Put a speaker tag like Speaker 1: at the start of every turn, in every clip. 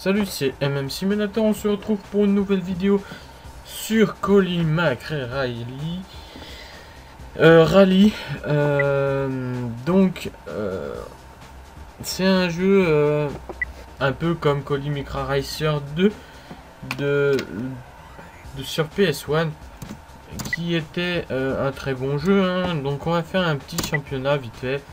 Speaker 1: Salut, c'est MM Simulator, on se retrouve pour une nouvelle vidéo sur Colin McRae Rally. C'est un jeu un peu comme Colin McRae Racer 2 sur PS1 qui était un très bon jeu, hein. Donc on va faire un petit championnat vite fait,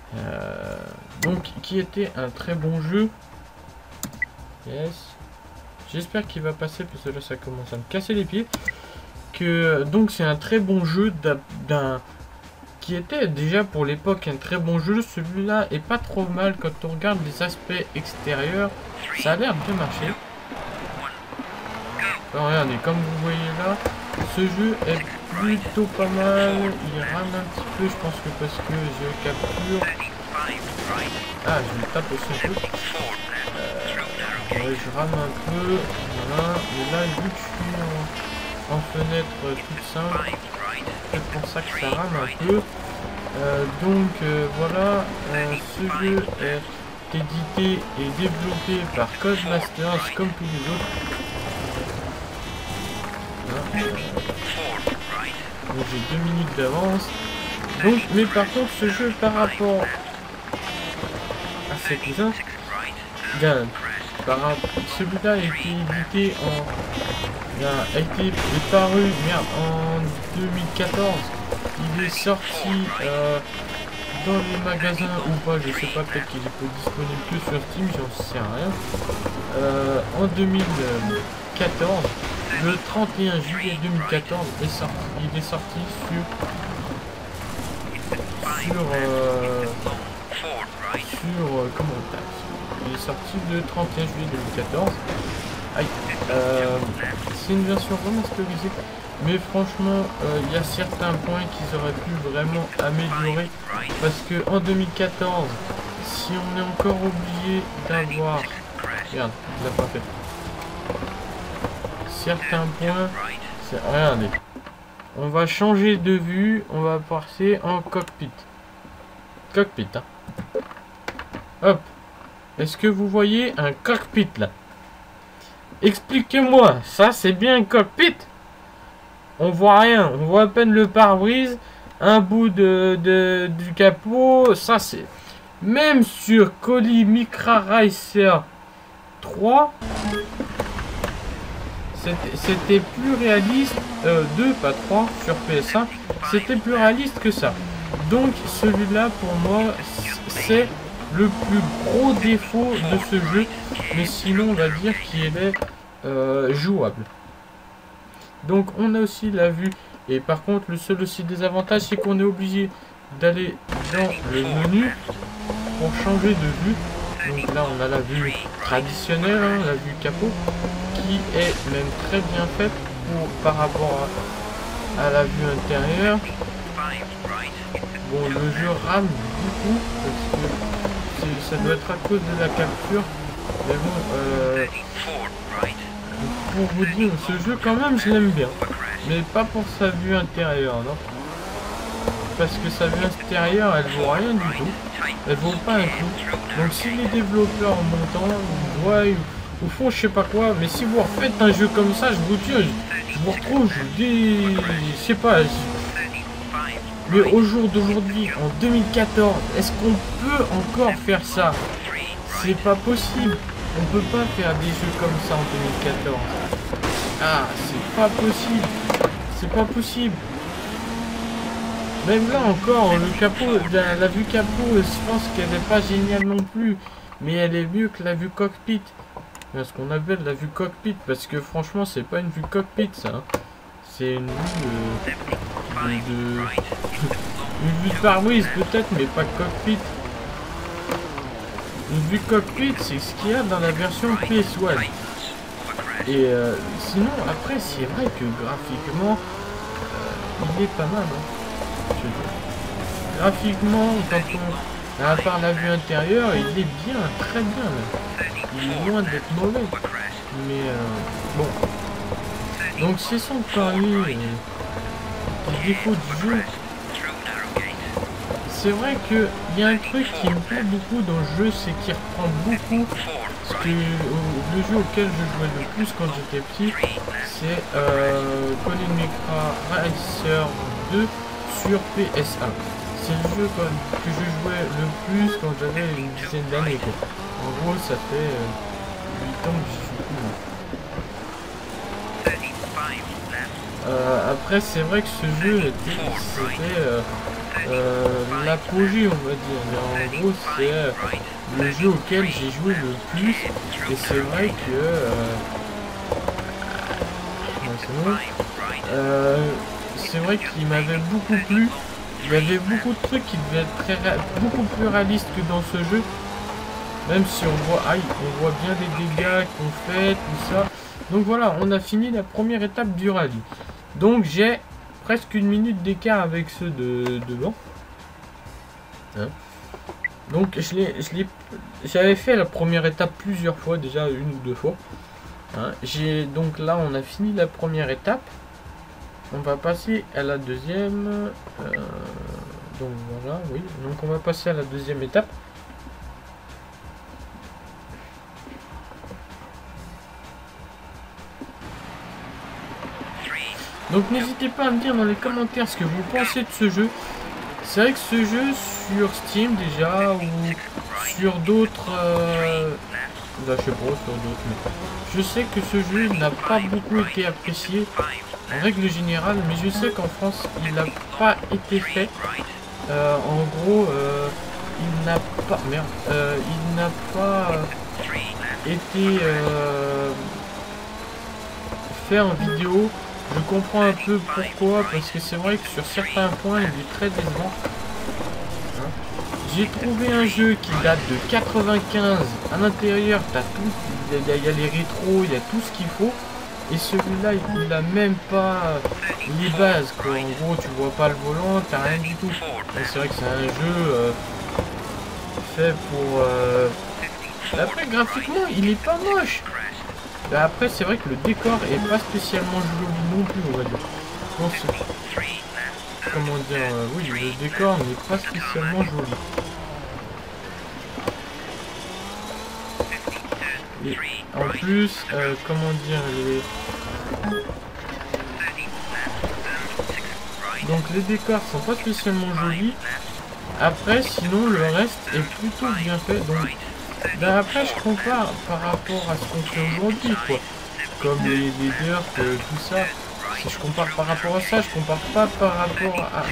Speaker 1: qui était un très bon jeu. Yes. J'espère qu'il va passer parce que là ça commence à me casser les pieds. Donc c'est un très bon jeu qui était déjà pour l'époque un très bon jeu. Celui-là est pas trop mal quand on regarde les aspects extérieurs. Ça a l'air bien marcher. Alors, regardez, comme vous voyez là, ce jeu est plutôt pas mal. Il rame un petit peu, je pense que parce que je capture. Ah, je me tape aussi un peu. Ouais, je rame un peu, voilà, mais là vu que je suis en fenêtre toute simple, c'est pour ça que ça rame un peu. Voilà, ce jeu est édité et développé par Codemasters comme tous les autres. Voilà, donc j'ai 2 minutes d'avance. Donc, mais par contre ce jeu par rapport à ses cousins, celui-là a été édité a été paru en 2014. Il est sorti dans les magasins ou pas, je sais pas, peut-être qu'il est disponible que sur Steam, j'en sais rien. En 2014, le 31 juillet 2014 il est sorti comment on tape. Il est sorti le 31 juillet 2014. Aïe. C'est une version remasterisée. Mais franchement, il y a certains points qu'ils auraient pu vraiment améliorer. Parce que en 2014, si on est encore obligé d'avoir... Regarde, il l'a pas fait. Certains points... Regardez. On va changer de vue. On va passer en cockpit. Cockpit, hein. Hop. Est-ce que vous voyez un cockpit là? Expliquez-moi, ça c'est bien un cockpit? On voit rien, on voit à peine le pare-brise, un bout du capot, ça c'est... Même sur Colin McRae Racer 3, c'était plus réaliste, 2 pas 3 sur PS1, c'était plus réaliste que ça. Donc celui-là pour moi c'est le plus gros défaut de ce jeu, mais sinon on va dire qu'il est jouable. Donc on a aussi la vue, et par contre le seul aussi désavantage c'est qu'on est obligé d'aller dans le menu pour changer de vue. Donc là on a la vue traditionnelle, hein, la vue capot, qui est même très bien faite par rapport à la vue intérieure. Bon, le jeu rame beaucoup parce que ça doit être à cause de la capture, mais bon, pour vous dire, ce jeu quand même je l'aime bien, mais pas pour sa vue intérieure, non, parce que sa vue extérieure elle vaut rien du tout, elle vaut pas un coup. Donc si les développeurs en montant ou font je sais pas quoi, mais si vous refaites un jeu comme ça, je vous dis, je vous retrouve je sais pas. Mais au jour d'aujourd'hui, en 2014, est-ce qu'on peut encore faire ça? C'est pas possible. On peut pas faire des jeux comme ça en 2014. Ah, c'est pas possible. C'est pas possible. Même là encore, le capot, la vue capot, je pense qu'elle n'est pas géniale non plus. Mais elle est mieux que la vue cockpit. Ce qu'on appelle la vue cockpit. Parce que franchement, c'est pas une vue cockpit ça. Hein. C'est une vue une vue de pare-brise peut-être, mais pas cockpit. Une vue cockpit, c'est ce qu'il y a dans la version PS1. Et sinon, après, c'est vrai que graphiquement, il est pas mal. Hein. Graphiquement, quand à part la vue intérieure, il est bien, très bien. Même. Il est loin d'être mauvais. Mais bon. Donc c'est son pari, le défaut du jeu. C'est vrai qu'il y a un truc qui me plaît beaucoup dans le jeu, c'est qu'il reprend beaucoup le jeu auquel je jouais le plus quand j'étais petit, c'est Colin McRae Racer 2 sur PS1. C'est le jeu que je jouais le plus quand j'avais une dizaine d'années. En gros, ça fait 8 ans que j'y joue plus. Après, c'est vrai que ce jeu c'était l'apogée, on va dire. Mais en gros, c'est le jeu auquel j'ai joué le plus. Et c'est vrai que... c'est vrai qu'il m'avait beaucoup plu. Il y avait beaucoup de trucs qui devaient être beaucoup plus réalistes que dans ce jeu. Même si on voit bien les dégâts qu'on fait, tout ça. Donc voilà, on a fini la première étape du rallye. Donc j'ai presque une minute d'écart avec ceux de devant. Hein? Donc j'avais fait la première étape plusieurs fois, déjà 1 ou 2 fois. Hein? Donc là on a fini la première étape. On va passer à la deuxième. Donc voilà, oui. Donc on va passer à la deuxième étape. Donc n'hésitez pas à me dire dans les commentaires ce que vous pensez de ce jeu. C'est vrai que ce jeu sur Steam déjà, ou sur d'autres... là, je sais pas, sur d'autres, mais je sais que ce jeu n'a pas beaucoup été apprécié en règle générale, mais je sais qu'en France il n'a pas été fait. En gros, il n'a pas... Merde. Il n'a pas été fait en vidéo. Je comprends un peu pourquoi, parce que c'est vrai que sur certains points il est très décevant. Hein? J'ai trouvé un jeu qui date de 95. À l'intérieur, t'as tout, il y a les rétros, il y a tout ce qu'il faut. Et celui-là, il n'a même pas les bases, quoi. En gros, tu vois pas le volant, t'as rien du tout. C'est vrai que c'est un jeu fait pour... Après, graphiquement, il est pas moche. Après, c'est vrai que le décor est pas spécialement joli non plus, on va dire. Comment dire, oui, le décor n'est pas spécialement joli. Et en plus, comment dire, donc les décors sont pas spécialement jolis. Après, sinon, le reste est plutôt bien fait. Donc, après, je compare par rapport à ce qu'on fait aujourd'hui, quoi. Comme les dirt, tout ça. Si je compare par rapport à ça, je compare pas par rapport à...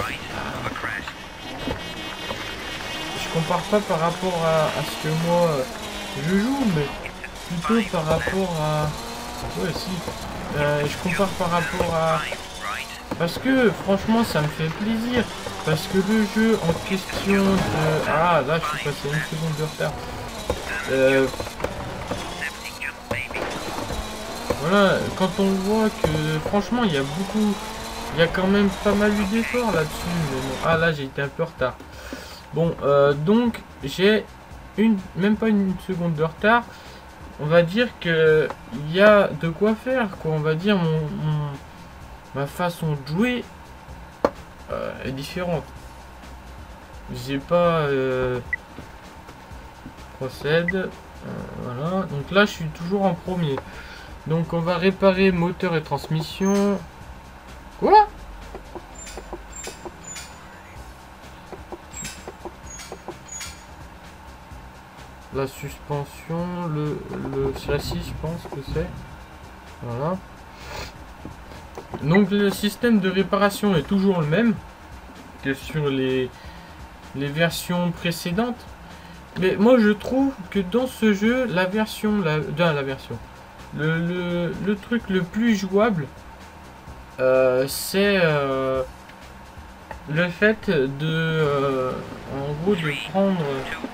Speaker 1: Je compare pas par rapport à ce que moi je joue, mais plutôt par rapport à... Ouais, si. Je compare par rapport à... Parce que, franchement, ça me fait plaisir. Parce que le jeu en question de... Ah, là, je suis passé 1 seconde de retard. Voilà, quand on voit que franchement il y a quand même pas mal eu d'efforts là-dessus. Bon, ah là j'ai été un peu en retard. Bon, donc j'ai même pas 1 seconde de retard. On va dire que il y a de quoi faire, quoi. On va dire ma façon de jouer est différente. J'ai pas procède. Voilà, donc là je suis toujours en premier. Donc on va réparer moteur et transmission. Quoi? La suspension, le châssis, je pense que c'est. Voilà. Donc le système de réparation est toujours le même que sur les versions précédentes. Mais moi je trouve que dans ce jeu, le truc le plus jouable, c'est le fait de, en gros, de prendre...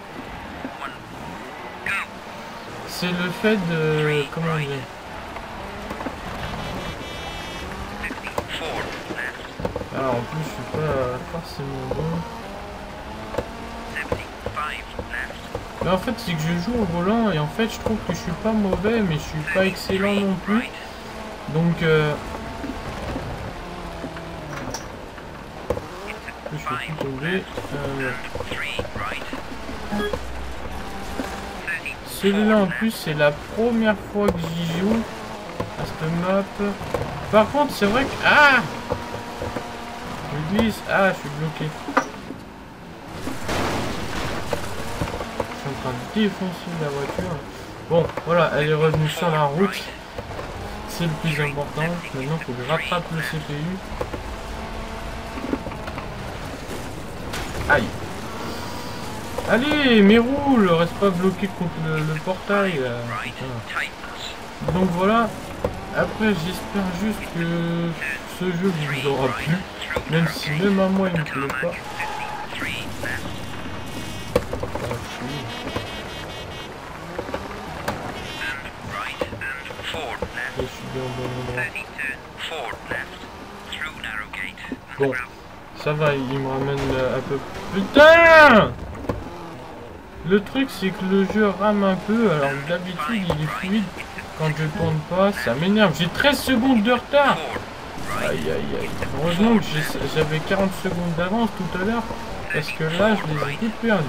Speaker 1: C'est le fait de... Comment dire? Alors en plus je suis pas forcément bon. Mais en fait c'est que je joue au volant et en fait je trouve que je suis pas mauvais mais je suis pas excellent non plus. Donc je vais tout tomber. celui-là en plus c'est la première fois que j'y joue à cette map. Par contre c'est vrai que... Ah, je glisse. Ah, je suis bloqué. Je suis en train de défoncer la voiture. Bon, voilà, elle est revenue sur la route. C'est le plus important. Maintenant, il faut que je rattrape le CPU. Aïe. Allez, mais roule, reste pas bloqué contre le portail. Donc voilà. Après, j'espère juste que ce jeu vous aura plu. Même si même à moi, il me plaît pas. Je suis bien au bon endroit. Bon, ça va, il me ramène un peu... Putain! Le truc, c'est que le jeu rame un peu, alors d'habitude, il est fluide. Quand je tourne pas, ça m'énerve. J'ai 13 secondes de retard! Aïe, aïe, aïe. Heureusement que j'avais 40 secondes d'avance tout à l'heure, parce que là, je les ai toutes perdues.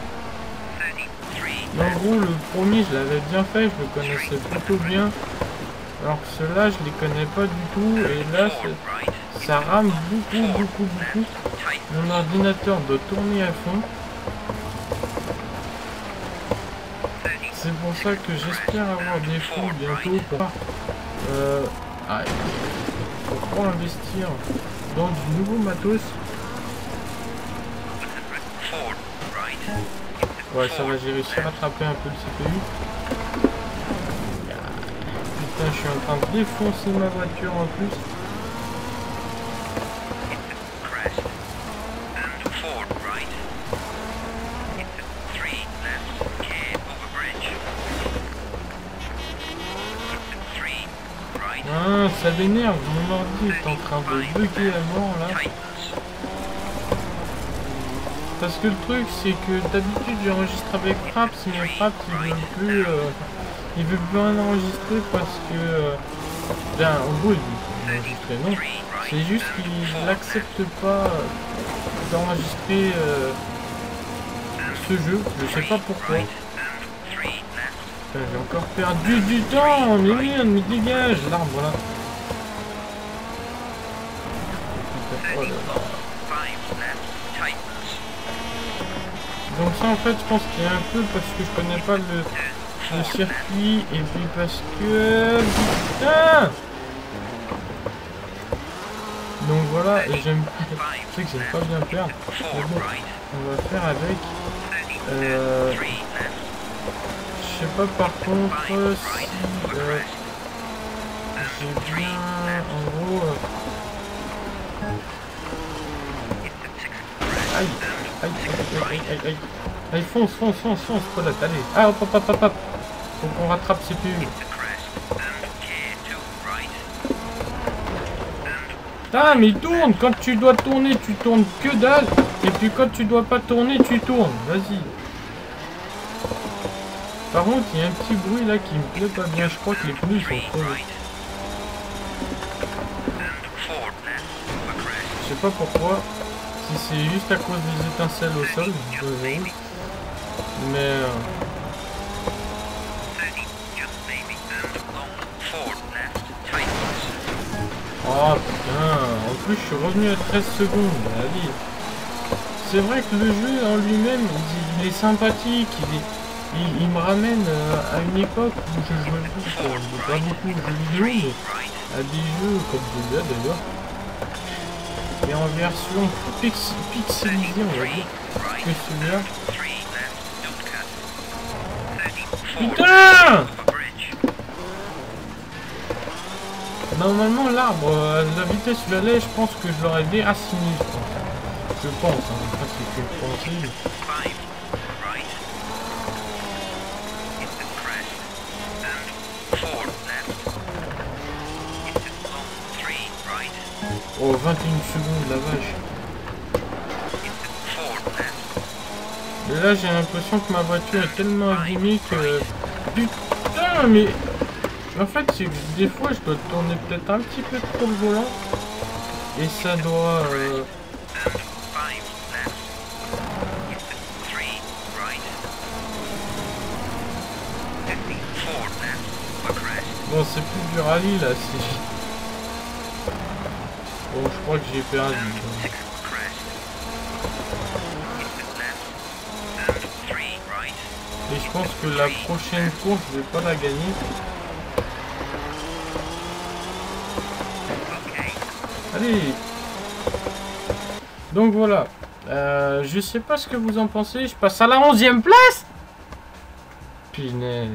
Speaker 1: En gros, le premier, je l'avais bien fait, je le connaissais plutôt bien. Alors que ceux-là, je les connais pas du tout. Et là, ça rame beaucoup. Mon ordinateur doit tourner à fond. C'est pour ça que j'espère avoir des fonds bientôt pour investir dans du nouveau matos. Ouais, ça va, j'ai réussi à rattraper un peu le CPU. Putain, je suis en train de défoncer ma voiture en plus. Ah, ça m'énerve, mon ordi est en train de bugger à mort là. Parce que le truc c'est que d'habitude j'enregistre avec Fraps, mais Fraps il veut plus rien enregistrer parce que en gros il veut enregistrer, non, c'est juste qu'il n'accepte pas d'enregistrer ce jeu, je sais pas pourquoi. J'ai encore perdu du temps, mais merde, mais dégage l'arbre là. Oh là là. Donc ça en fait je pense qu'il y a un peu parce que je connais pas le circuit et puis parce que... Putain. Donc voilà, et j'aime... Je sais que j'aime pas bien perdre. Mais bon, on va faire avec... Je sais pas par contre si j'ai bien en gros aïe allez fonce Paulette, allez, ah hop faut qu'on rattrape CPU. Putain mais tourne, quand tu dois tourner tu tournes que dalle, et puis quand tu dois pas tourner tu tournes, vas-y. Par contre, il y a un petit bruit là qui me plaît pas bien. Je crois que les pneus sont crevés. Je sais pas pourquoi. Si c'est juste à cause des étincelles au sol. Mais... Oh putain. En plus, je suis revenu à 13 secondes. Allez. C'est vrai que le jeu en lui-même, il est sympathique. Il me ramène à une époque où je jouais pas beaucoup de jeux vidéo, mais à des jeux comme celui-là d'ailleurs. Et en version pixelisée, on va dire, que celui-là. Putain! Normalement, l'arbre, à la vitesse où j'allais, je pense que je l'aurais déraciné, je pense, hein, après c'est que je pensais. Oh, 21 secondes, la vache. Et là, j'ai l'impression que ma voiture est tellement abîmée que... Putain, mais... En fait, c'est que des fois, je dois tourner peut-être un petit peu trop le volant. Et ça doit... Bon, c'est plus du rallye là, c'est... Bon, je crois que j'ai perdu. Et je pense que la prochaine course, je vais pas la gagner. Allez. Donc voilà. Je sais pas ce que vous en pensez. Je passe à la 11e place. Punaise.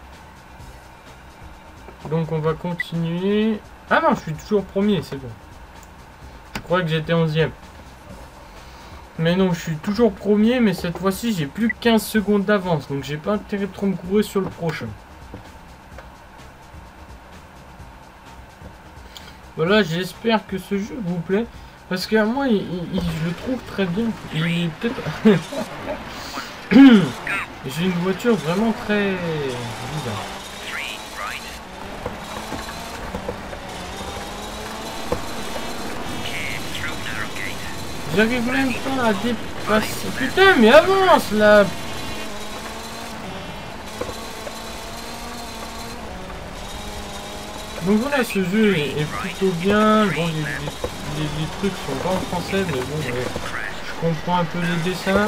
Speaker 1: Donc on va continuer. Ah non, je suis toujours premier, c'est bon. Je croyais que j'étais 11e. Mais non, je suis toujours premier, mais cette fois-ci, j'ai plus que 15 secondes d'avance. Donc j'ai pas intérêt de trop me courir sur le prochain. Voilà, j'espère que ce jeu vous plaît. Parce qu'à moi, je le trouve très bien. Il est peut-être... J'ai une voiture vraiment très bizarre. J'arrive même pas à dépasser. Putain, mais avance là! Donc voilà, ce jeu est plutôt bien. Bon, les trucs sont pas en français, mais bon, je comprends un peu les dessins.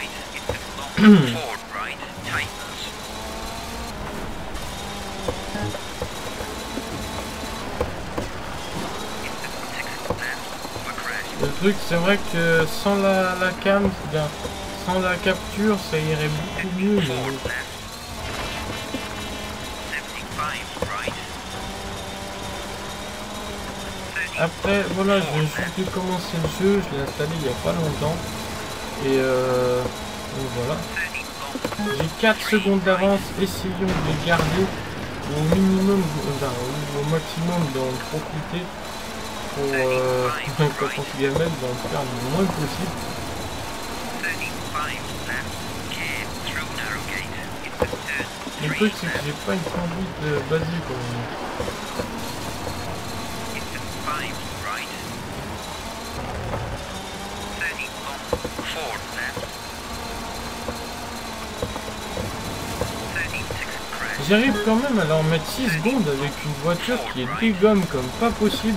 Speaker 1: Le truc, c'est vrai que sans la cam, sans la capture, ça irait beaucoup mieux. Mais... Après, voilà, je viens juste de commencer le jeu, je l'ai installé il n'y a pas longtemps. Et donc voilà. J'ai 4 secondes d'avance, essayons de les garder au minimum, au maximum d'en profiter pour quand on se gamelle, d'en faire le moins possible. Le truc c'est que j'ai pas une conduite basique quand même. J'arrive quand même à leur mettre 6 secondes avec une voiture qui est dégomme comme pas possible.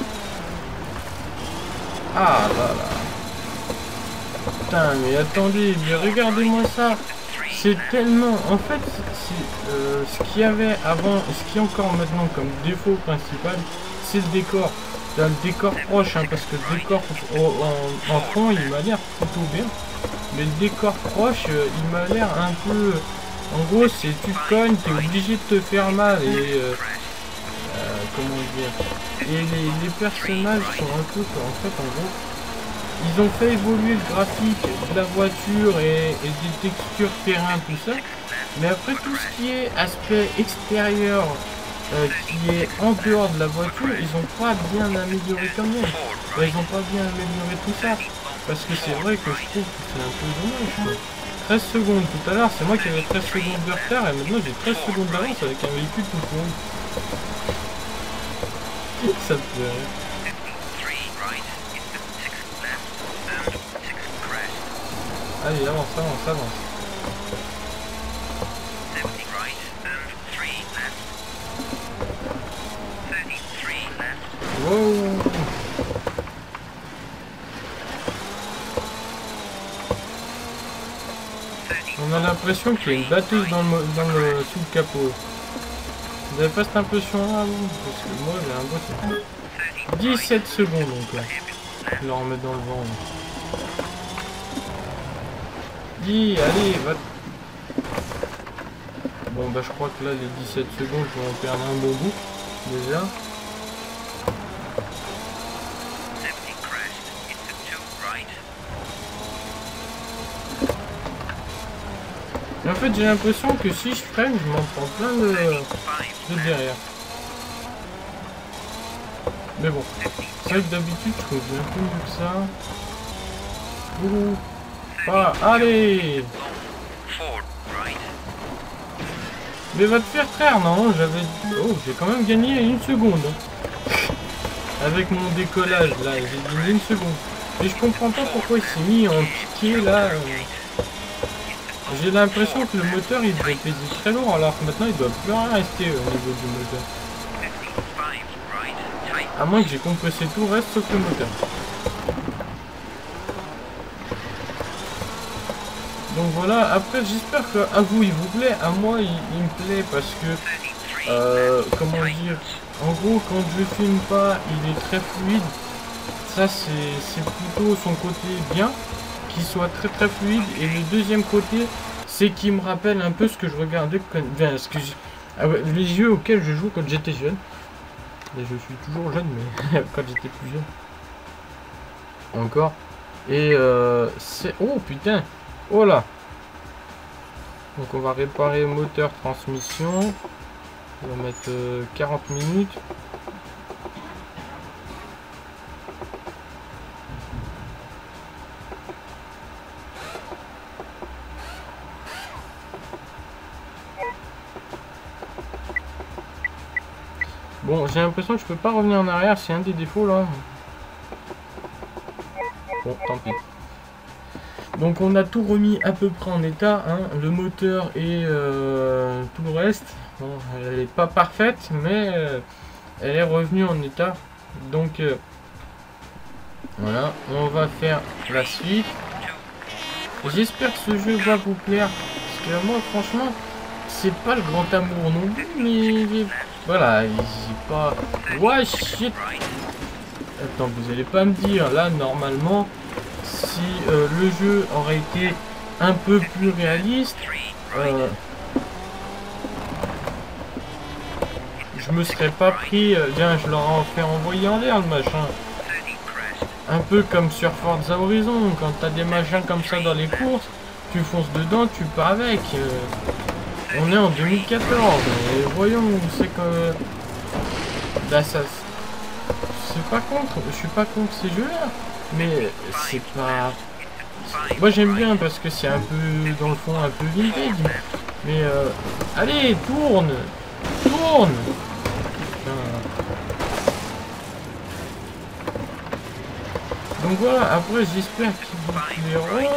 Speaker 1: Ah là là. Putain, mais attendez, mais regardez-moi ça. C'est tellement... En fait, ce qu'il y avait avant, et ce qu'il y a encore maintenant comme défaut principal, c'est le décor. Là, le décor proche, hein, parce que le décor en fond, il m'a l'air plutôt bien. Mais le décor proche, il m'a l'air un peu... En gros, c'est tu te cognes, t'es obligé de te faire mal et... comment dire... Et les personnages sont un peu... En fait, en gros, ils ont fait évoluer le graphique de la voiture et des textures terrain, tout ça. Mais après, tout ce qui est aspect extérieur, qui est en dehors de la voiture, ils ont pas bien amélioré quand même. Ils ont pas bien amélioré tout ça. Parce que c'est vrai que je trouve que c'est un peu dommage, quoi. 13 secondes tout à l'heure, c'est moi qui avais 13 secondes de retard et maintenant j'ai 13 secondes d'avance avec un véhicule tout pourri. Ça me fait rire. Allez, avance, avance, avance. Wow. On a l'impression qu'il y a une batteuse dans le sous le capot. Vous avez pas cette impression-là, vous? Parce que moi j'ai un boîtier. 17 secondes donc là. Je le remets dans le vent. Dis, allez, va. Bon bah je crois que là les 17 secondes je vais en perdre un bon bout. Déjà. Mais en fait j'ai l'impression que si je freine, je m'en prends plein de derrière. Mais bon, c'est vrai que d'habitude je conduis un peu mieux que ça. Ouh. Ah, allez. Mais va te faire traire, non? J'avais... Oh, j'ai quand même gagné 1 seconde. Avec mon décollage, là, j'ai gagné 1 seconde. Et je comprends pas pourquoi il s'est mis en piqué, là. J'ai l'impression que le moteur il devrait peser très lourd alors que maintenant il doit plus rien rester au niveau du moteur. À moins que j'ai compressé tout le reste sauf le moteur. Donc voilà, après j'espère qu'à vous il vous plaît, à moi il me plaît parce que, comment dire, en gros quand je filme pas il est très fluide, ça c'est plutôt son côté bien, qu'il soit très fluide, et le deuxième côté c'est qu'il me rappelle un peu ce que je regardais, les jeux auxquels je joue quand j'étais jeune, et je suis toujours jeune mais quand j'étais plus jeune, encore, et c'est, oh putain. Oh là. Donc on va réparer moteur, transmission. On va mettre 40 minutes. Bon, j'ai l'impression que je peux pas revenir en arrière, c'est un des défauts là. Bon, tant pis. Donc on a tout remis à peu près en état, hein, le moteur et tout le reste. Bon, elle n'est pas parfaite, mais elle est revenue en état. Donc voilà, on va faire la suite. J'espère que ce jeu va vous plaire, parce que moi franchement, c'est pas le grand amour non plus, mais voilà, j'ai pas... Ouais, shit. Attends, vous allez pas me dire, là normalement... Si le jeu aurait été un peu plus réaliste, je me serais pas pris, bien je l'aurais fait envoyer en l'air le machin. Un peu comme sur Forza Horizon, quand t'as des machins comme ça dans les courses, tu fonces dedans, tu pars avec. On est en 2014, et voyons où c'est que... Là, ça... Je suis pas contre ces jeux-là. Mais c'est pas... Moi j'aime bien parce que c'est un peu, dans le fond, un peu vintage. Mais allez, tourne. Tourne. Donc voilà, après j'espère qu'ils vous plairont.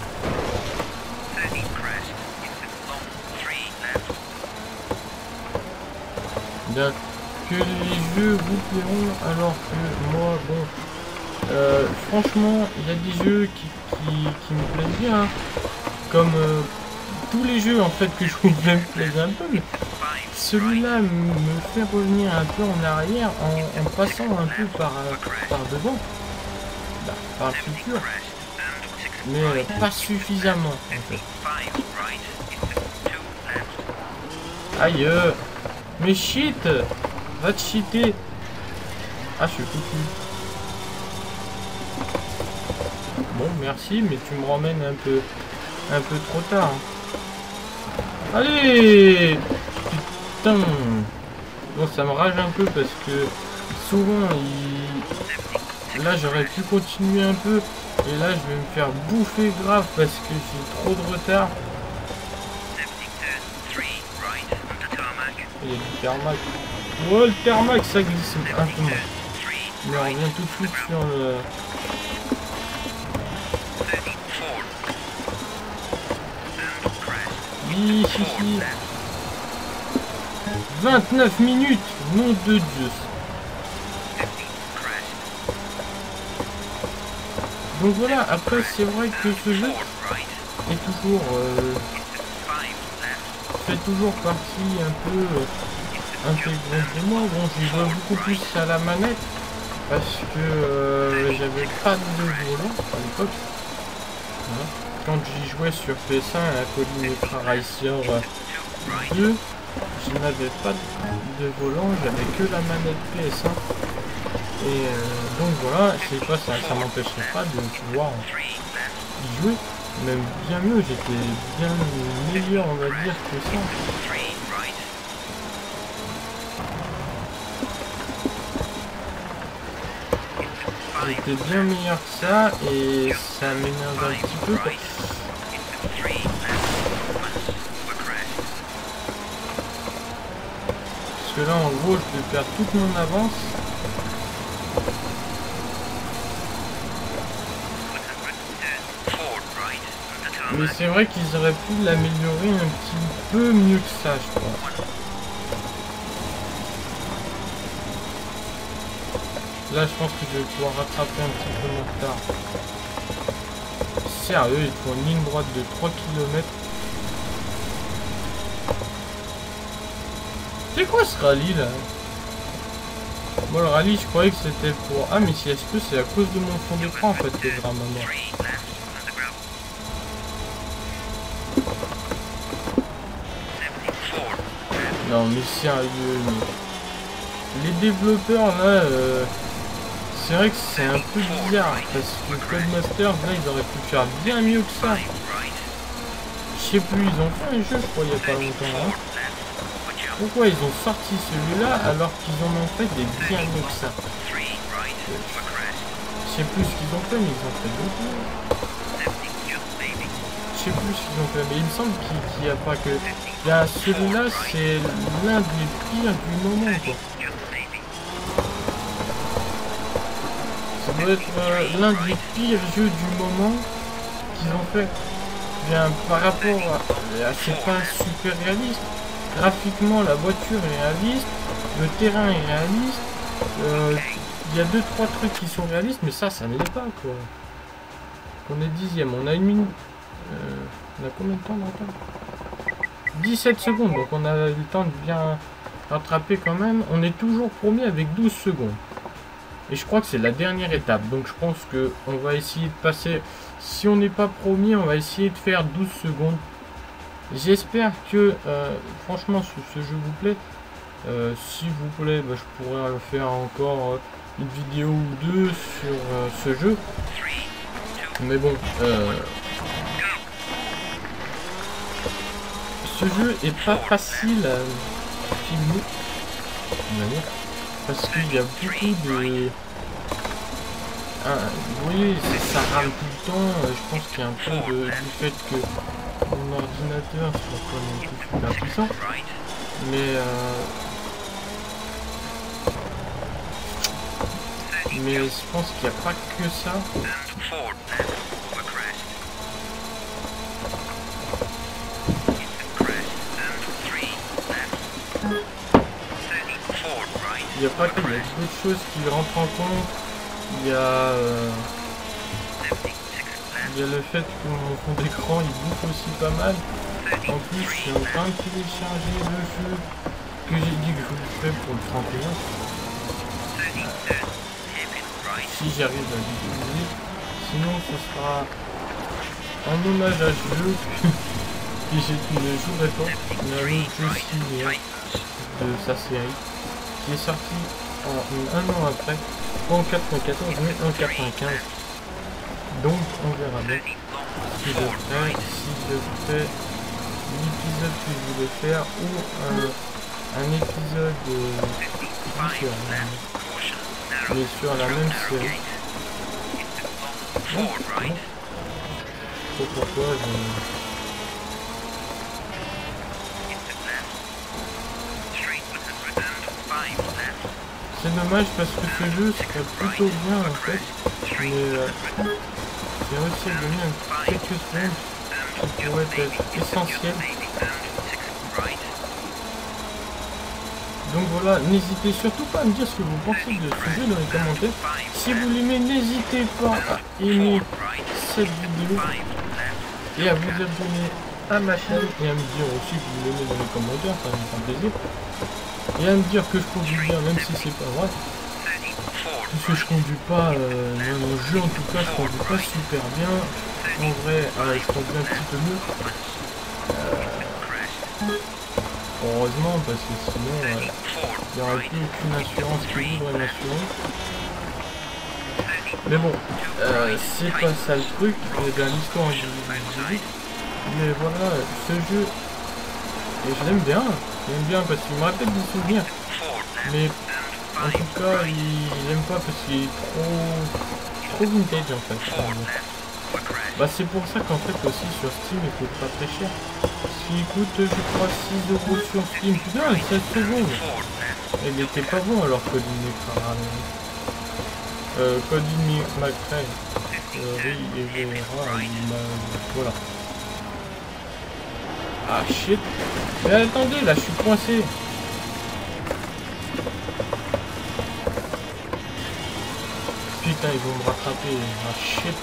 Speaker 1: Bien, que les jeux vous plairont alors que moi, bon... franchement, il y a des jeux qui me plaisent bien, hein. Comme tous les jeux en fait que je vous me plaisent un peu, mais celui-là me fait revenir un peu en arrière en passant un peu par devant, bah, par le futur, mais pas suffisamment en fait. Aïe, mais shit, va te cheater. Ah, je suis foutu. Bon, merci, mais tu me ramènes un peu trop tard. Allez, putain. Bon, ça me rage un peu parce que souvent, là, j'aurais pu continuer un peu. Et là, je vais me faire bouffer grave parce que j'ai trop de retard. Il y a du tarmac. Ouais, le tarmac, ça glisse un peu moins. Mais on revient tout de suite sur le... Ici. 29 minutes, nom de Dieu. Donc voilà, après c'est vrai que ce jeu est toujours fait toujours partie un peu intégrante de moi. Bon, j'y joue beaucoup plus à la manette parce que j'avais pas de volant à l'époque. Voilà. Quand j'y jouais sur PS1 à Collimetra Racer 2, je n'avais pas de volant, j'avais que la manette PS1. Et donc voilà, je sais pas, ça m'empêcherait pas de pouvoir y jouer. Même bien mieux, j'étais bien meilleur, on va dire, que ça. J'étais bien meilleur que ça et ça m'énerve un petit peu. Parce que là en gros je vais perdre toute mon avance. Mais c'est vrai qu'ils auraient pu l'améliorer un petit peu mieux que ça, je pense. Là, je pense que je vais pouvoir rattraper un petit peu mon retard. Sérieux, il faut une ligne droite de 3 km. C'est quoi ce rallye là? Moi le rallye je croyais que c'était pour... Ah mais si est-ce que c'est à cause de mon fond d'écran en fait que je rame à mort. Non mais sérieux, mais... Les développeurs là, c'est vrai que c'est un peu bizarre parce que Codemasters là ils auraient pu faire bien mieux que ça. Je sais plus, ils ont fait un jeu je crois il y a pas longtemps. Hein. Pourquoi ils ont sorti celui-là alors qu'ils en ont fait des bien mieux que ça? Je sais plus ce qu'ils ont fait, mais ils ont fait beaucoup. Je sais plus ce qu'ils ont fait, mais il me semble qu'il n'y a pas que... Il y a celui-là, c'est l'un des pires du moment, quoi. Ça doit être l'un des pires jeux du moment qu'ils ont fait. Bien, par rapport à... C'est pas super réaliste. Graphiquement, la voiture est réaliste, le terrain est réaliste, il y a 2-3 trucs qui sont réalistes, mais ça ne l'est pas, quoi. On est 10e, on a une minute... on a combien de temps d'entendre? 17 secondes, donc on a eu le temps de bien rattraper quand même. On est toujours premier avec 12 secondes. Et je crois que c'est la dernière étape, donc je pense qu'on va essayer de passer... Si on n'est pas premier, on va essayer de faire 12 secondes. J'espère que franchement ce jeu vous plaît. S'il vous plaît, bah, je pourrais faire encore une vidéo ou deux sur ce jeu. Mais bon, ce jeu est pas facile à filmer, parce qu'il y a beaucoup de... vous voyez, ça rame tout le temps. Je pense qu'il y a un peu du fait que mon ordinateur soit pas non plus super puissant, mais je pense qu'il n'y a pas que ça. Il n'y a pas que, il y a d'autres choses qui rentrent en compte. Il y a le fait que mon fond d'écran il bouffe aussi pas mal. En plus, je suis en train de télécharger le jeu que j'ai dit que je vous ferais pour le 31. Si j'arrive à l'utiliser. Sinon, ce sera en hommage à ce jeu que je ne jouerai pas. Il y a un autre jeu similaire de sa série qui est sorti un an après. Pas en 94, mais en 95. Donc, on verra bien si je fais l'épisode que je voulais faire ou un épisode différent, mais sur la même série. Bon, je sais pas pourquoi c'est dommage parce que ce jeu serait plutôt bien en fait, mais j'ai réussi à donner quelques secondes qui pourraient être essentielles. Donc voilà, n'hésitez surtout pas à me dire ce que vous pensez de ce jeu dans les commentaires. Si vous l'aimez, n'hésitez pas à aimer cette vidéo et à vous abonner à ma chaîne et à me dire aussi que vous l'aimez dans les commentaires, ça me fera plaisir. Et à me dire que je conduis bien, même si c'est pas vrai. Parce que je conduis pas, dans le jeu en tout cas, je conduis pas super bien. En vrai, je conduis un petit peu mieux. Heureusement, parce que sinon, il n'y aurait plus aucune assurance qui voudrait m'assurer. Mais bon, c'est pas ça le truc, dans l'histoire du mais voilà, ce jeu, et je l'aime bien parce qu'il me rappelle des souvenirs. Mais en tout cas, il aime pas parce qu'il est trop vintage en fait. Bah c'est pour ça qu'en fait aussi sur Steam il coûte pas très cher. S'il coûte je crois 6 € sur Steam, putain 16 secondes. Il était pas bon alors Colin McRae. Colin McRae. Oui, et voilà. Ah shit. Mais attendez, là je suis coincé. Putain, ils vont me rattraper. Ah shit.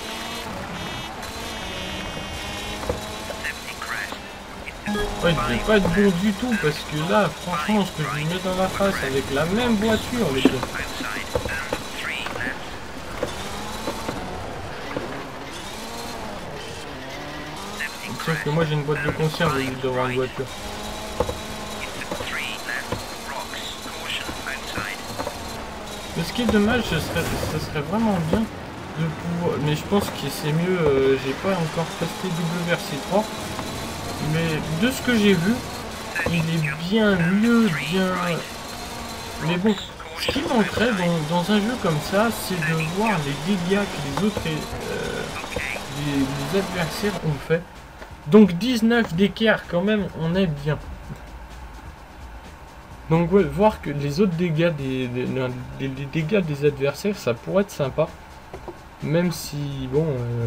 Speaker 1: Ouais, je vais pas être bon du tout parce que là, franchement, ce que je lui mets dans la face avec la même voiture, les gars. Sauf que moi j'ai une boîte de conserve au lieu d'avoir une voiture. Mais ce qui est dommage, ce serait vraiment bien de pouvoir... Mais je pense que c'est mieux, j'ai pas encore testé WRC3. Mais de ce que j'ai vu, il est bien mieux, bien... Mais bon, ce qui manquerait dans un jeu comme ça, c'est de voir les dégâts que les autres les adversaires ont fait. Donc 19 d'écart quand même, on est bien. Donc ouais, voir que les autres dégâts des dégâts des adversaires, ça pourrait être sympa. Même si, bon...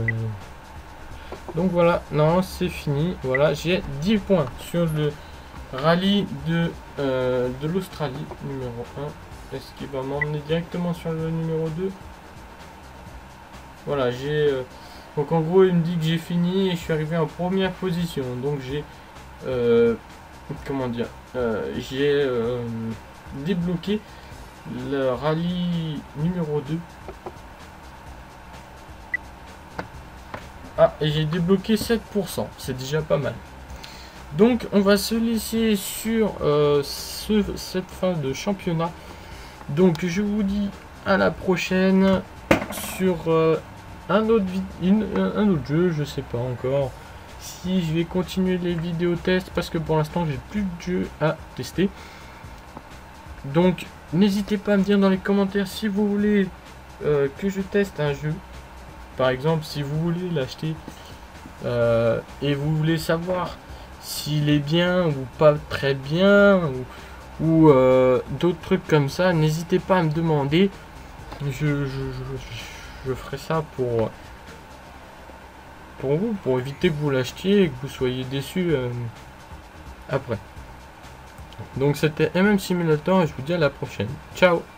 Speaker 1: Donc voilà, non, c'est fini. Voilà, j'ai 10 points sur le rallye de l'Australie, numéro 1. Est-ce qu'il va m'emmener directement sur le numéro 2? Voilà, j'ai... donc en gros, il me dit que j'ai fini et je suis arrivé en première position. Donc j'ai... comment dire, j'ai débloqué le rallye numéro 2. Ah, et j'ai débloqué 7%, c'est déjà pas mal. Donc on va se laisser sur cette fin de championnat. Donc je vous dis à la prochaine sur un autre jeu, je sais pas encore si je vais continuer les vidéos tests parce que pour l'instant j'ai plus de jeux à tester. Donc n'hésitez pas à me dire dans les commentaires si vous voulez que je teste un jeu. Par exemple, si vous voulez l'acheter et vous voulez savoir s'il est bien ou pas très bien ou d'autres trucs comme ça, n'hésitez pas à me demander. Je ferai ça pour vous, pour éviter que vous l'achetiez et que vous soyez déçus après. Donc c'était MM Simulator et je vous dis à la prochaine. Ciao.